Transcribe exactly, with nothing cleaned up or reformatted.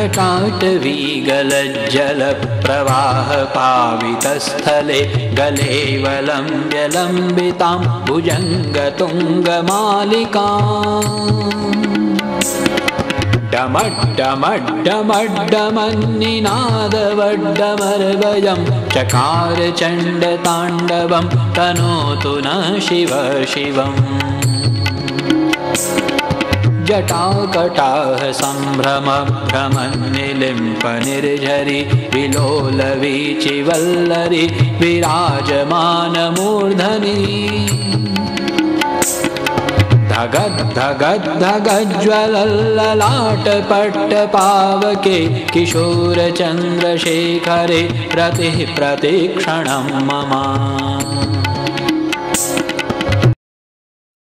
जटाटवीगलज्जलप्रवाहपावितस्थले गले वलम्ब्य लम्बितां भुजङ्गतुङ्गमालिकाम् डमड्डमड्डमड्डमन्निनादवड्डमर्वयं चकार चण्डताण्डवं तनोतु न शिव शिवम् जटाकटाह सम्भ्रम भ्रमन्निलिम्प निर्झरि विलोलवीचिवल्लरि विराजमानमूर्धनि धगद्धगद्धगज्ज्वलल्ललाटपट्टपावके किशोरचन्द्रशेखरे रतिः प्रतिक्षणं मम